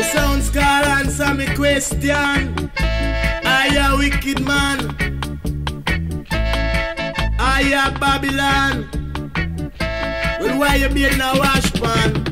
The sounds call answer me question. I a wicked man. I a Babylon. Well, why you being a wash pan?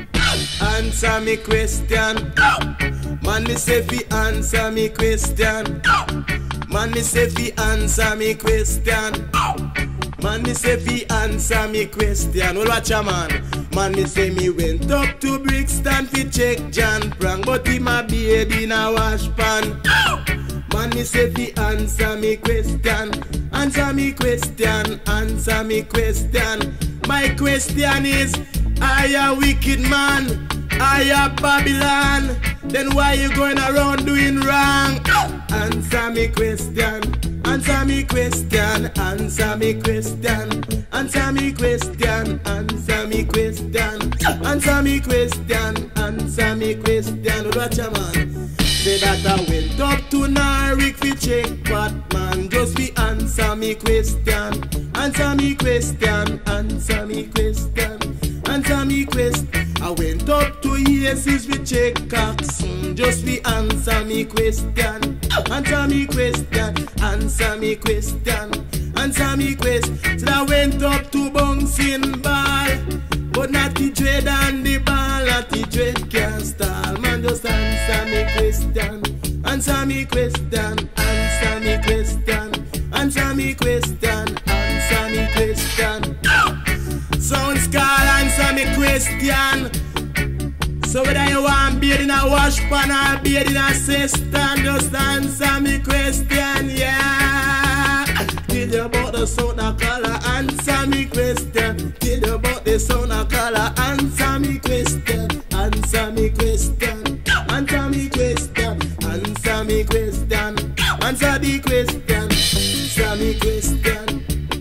Answer me question. Man, me say fi answer me question. Man, me say fi answer me question. Man, me say fi answer me question. Well, watch a man. Man, me say me went up to Brixton fi check John Prang, but he my baby in a wash pan. Man, me say fi answer me question. Answer me question. Answer me question. My question is, I a wicked man. I a Babylon. Then why you going around doing wrong? Answer me question. Answer me question. Answer me question. Answer me question. Answer me question. Answer me question. Answer me question. Watch a man. Say that I went up to Narvik fi check Batman. Just fi answer me question. Answer me question. Answer me question. Answer me question. I went up to Yesis fi check Coxon. Just fi answer me question. Answer me question. Answer me question. Answer me question. So I went up to Bouncing Ball, but not the dread and the ball. Not the dread can't stall. Man, just answer me question. Answer me question. Answer me question. Answer me question. Answer me question. Sounds call answer me question. So whether you want beard in a wash pan or beard in a cistern, just answer me question, yeah. Tell you about the sound of color, answer me question. Tell you about the sound of color, answer me question. Answer me question. Answer me question. Answer me question. Answer the question. Answer me question.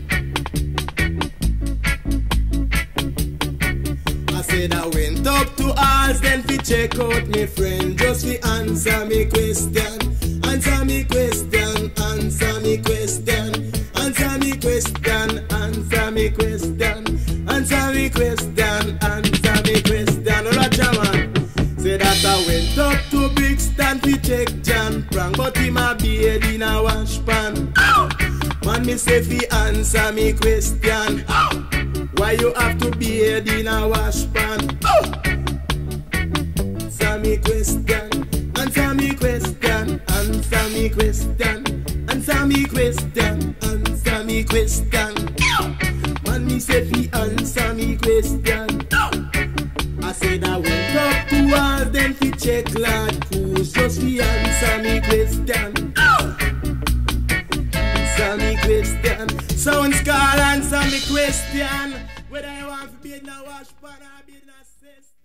I said I went up to Alls, then fi check out me friend. Just fi answer me question. Answer me question. Answer me question. Answer me question. Answer me question. Answer me question. Answer me question. Watch a man. Say that I went up to Brixton fi check John Prang, but he my beard in a wash pan. Man, me say fi answer me question. Why you have to beard in a wash pan? Answer me question. Answer me question. Answer me question. Answer me question. Answer me question. Man, me say fi answer me question. I said I went up to Walls, then fi check Lord Cruz. Just fi answer me question. Answer me question. Sounds call answer me question. Whether you want to be in a wash pan or be in a cistern.